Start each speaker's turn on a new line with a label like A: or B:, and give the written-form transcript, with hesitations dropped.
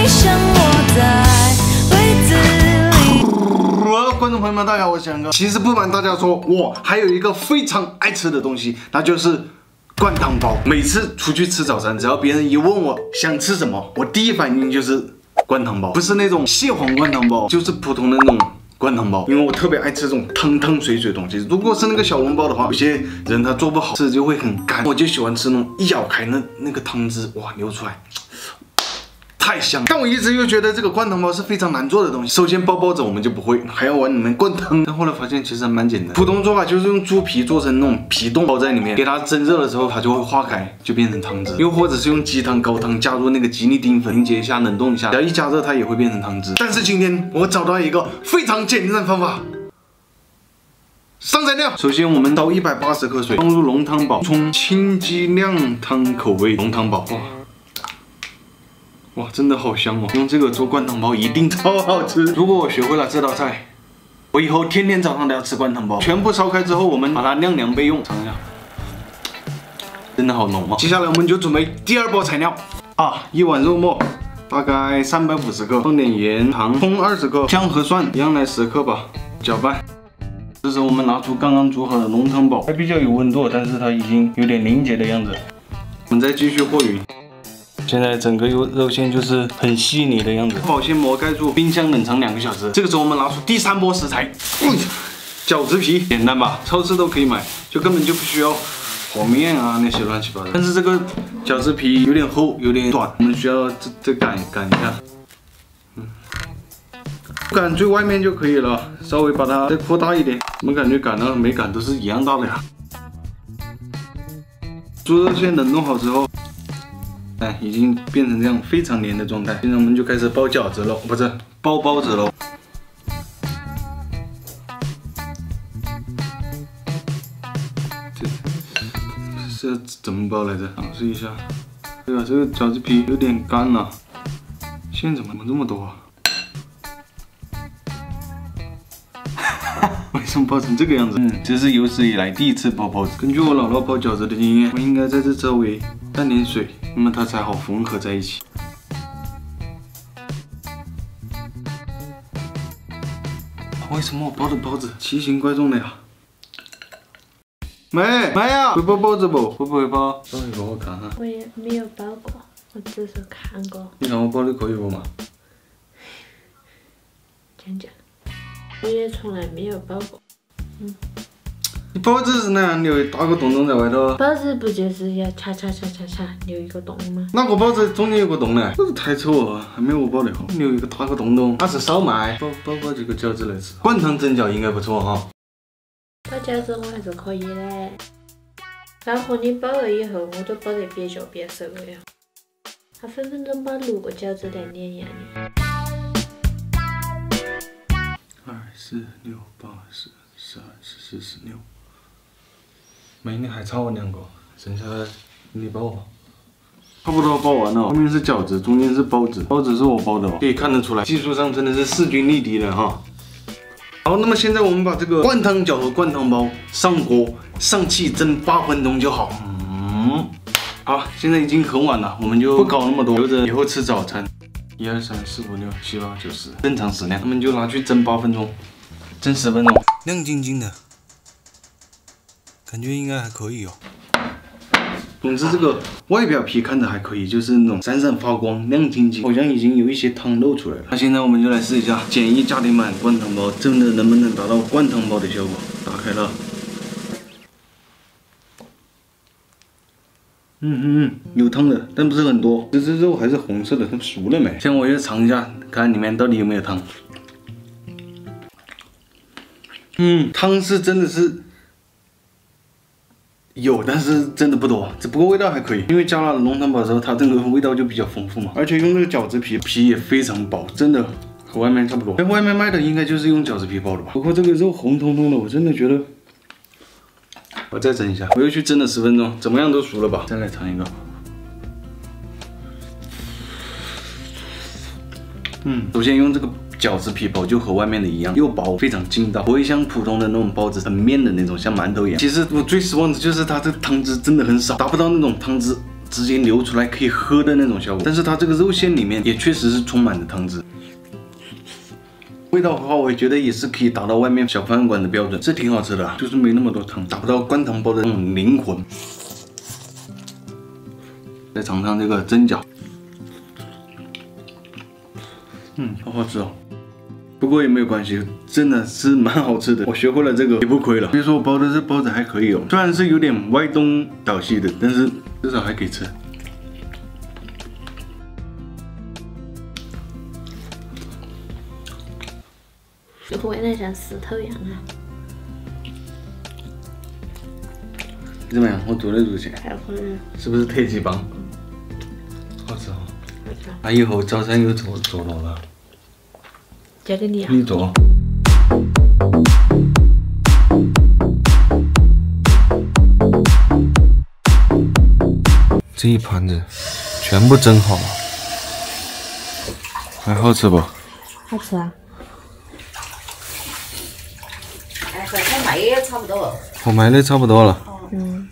A: 像我在柜子里。
B: 观众朋友们，大家好，我是翔哥。其实不瞒大家说，我还有一个非常爱吃的东西，那就是灌汤包。每次出去吃早餐，只要别人一问我想吃什么，我第一反应就是灌汤包，不是那种蟹黄灌汤包，就是普通的那种灌汤包。因为我特别爱吃这种汤汤水水的东西。如果是那个小笼包的话，有些人他做不好吃就会很干，我就喜欢吃那种一咬开那个汤汁哇流出来。 太香！但我一直又觉得这个灌汤包是非常难做的东西。首先包包子我们就不会，还要往里面灌汤。但后来发现其实还蛮简单。普通做法就是用猪皮做成那种皮冻包在里面，给它蒸热的时候它就会化开，就变成汤汁。又或者是用鸡汤、高汤加入那个吉利丁粉，凝结一下，冷冻一下，只要一加热它也会变成汤汁。但是今天我找到一个非常简单的方法。 上材料，首先我们倒180克水，放入浓汤宝，冲清鸡靓汤口味浓汤宝。哇，真的好香哦！用这个做灌汤包一定超好吃。如果我学会了这道菜，我以后天天早上都要吃灌汤包。全部烧开之后，我们把它晾凉备用。尝一下，真的好浓啊！接下来我们就准备第二包材料啊，1碗肉末，大概350克，放点盐、糖，葱20克，姜和蒜一样来10克吧，搅拌。 这时候我们拿出刚刚煮好的浓汤宝，还比较有温度，但是它已经有点凝结的样子。我们再继续和匀。现在整个肉馅就是很细腻的样子。保鲜膜盖住，冰箱冷藏2个小时。这个时候我们拿出第3波食材，饺子皮，简单吧？超市都可以买，就根本就不需要和面啊那些乱七八糟。但是这个饺子皮有点厚，有点短，我们需要这擀一下。 擀最外面就可以了，稍微把它再扩大一点。我们感觉擀了没擀都是一样大的呀。猪肉馅冷冻好之后，哎，已经变成这样非常黏的状态。现在我们就开始包饺子喽，不是包包子喽。这怎么包来着？尝试一下。对啊，这个饺子皮有点干了，馅怎么这么多啊？ 为什么包成这个样子？这是有史以来第一次包包子。根据我姥姥包饺子的经验，我应该在这周围淡点水，那么它才好缝合在一起。为什么我包的包子奇形怪状的呀？妹呀，会包包子不？会不会包？包一包我看看。
C: 我也没有包过，我只是看过。
B: 你看我包的可以不嘛？
C: 讲讲。 我也从来没有包过。
B: 你包子是那样留打个洞洞在外头？
C: 包子不就是要掐留一个洞吗？
B: 哪个包子中间有个洞呢？这太丑了，还没我包得好。留一个打个洞洞，那是烧麦。包这个饺子来吃。灌汤蒸饺应该不错哈。
C: 包饺子我还是可以的，但和你包了以后，我都包得别脚别瘦了呀。他分分钟把6个饺子来碾压你。
B: 2、4、6、8、10、12、14、16，没，你还差我2个，剩下的你包吧。差不多包完了，后面是饺子，中间是包子，包子是我包的哦，可以看得出来，技术上真的是势均力敌了哈。好，那么现在我们把这个灌汤饺和灌汤包上锅，上气蒸8分钟就好。好，现在已经很晚了，我们就不搞那么多，留着以后吃早餐。 1、2、3、4、5、6、7、8、9、10，正常食量。他们就拿去蒸8分钟，蒸10分钟，亮晶晶的，感觉应该还可以哦。总之这个外表皮看着还可以，就是那种闪闪发光、亮晶晶，好像已经有一些汤露出来了。那现在我们就来试一下简易家庭版灌汤包，真的能不能达到灌汤包的效果？打开了。 有汤的，但不是很多。这只肉还是红色的，它熟了没？现在我就尝一下，看里面到底有没有汤。汤是真的是有，但是真的不多，只不过味道还可以。因为加了浓汤宝之后，它这个味道就比较丰富嘛。而且用这个饺子皮也非常薄，真的和外面差不多。在外面卖的应该就是用饺子皮包的吧？不过这个肉红彤彤的，我真的觉得。 我再蒸一下，我又去蒸了10分钟，怎么样都熟了吧？再来尝一个。首先用这个饺子皮包就和外面的一样，又薄，非常筋道，不会像普通的那种包子很面的那种，像馒头一样。其实我最失望的就是它这汤汁真的很少，达不到那种汤汁直接流出来可以喝的那种效果。但是它这个肉馅里面也确实是充满了汤汁。味道的话，我觉得也是可以达到外面小饭馆的标准，是挺好吃的，就是没那么多汤，达不到灌汤包的那种灵魂。再尝尝这个蒸饺，好好吃哦。不过也没有关系，真的是蛮好吃的。我学会了这个也不亏了。别说我包的这包子还可以哦，虽然是有点歪东倒西的，但是至少还可以吃。
C: 味道像石头一样啊！
B: 怎么样？我做的肉馅
C: 还可以，
B: 是不是特级棒？好吃哦！那以后早餐有做到了，
C: 交给你啊！
B: 你做。这一盘子全部蒸好了，还好吃不？
C: 好吃啊！
D: 哎，和我卖的也差不多。
B: 我卖的差不多了。